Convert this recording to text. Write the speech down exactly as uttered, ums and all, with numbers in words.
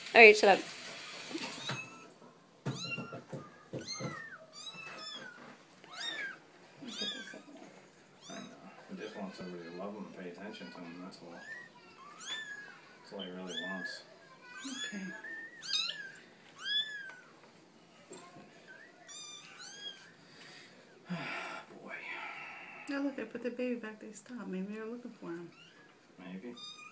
Alright, shut up. I know. He just wants somebody to love him and pay attention to him, that's all. That's all he really wants. Okay. Boy. Now look, I put the baby back. They stopped. Maybe they're looking for him. Maybe.